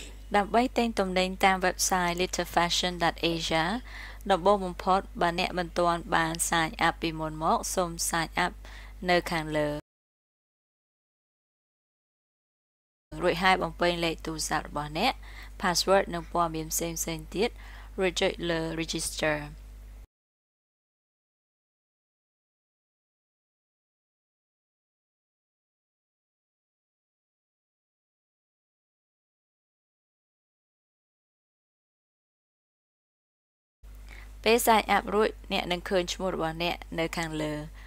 ដើម្បីទិញទំនិញតាម website littlefashion.asia ដំបូងបំផុតបើអ្នកមិនទាន់បាន sign up ពីមុនមកសូម sign up នៅខាងលើរួចហើយបំពេញលេខទូរស័ព្ទរបស់អ្នក password និងព័ត៌មានផ្សេងៗទៀតរួចចុចលើ register ពេល sign up រួចអ្នកនឹងឃើញឈ្មោះរបស់អ្នកនៅខាងលើ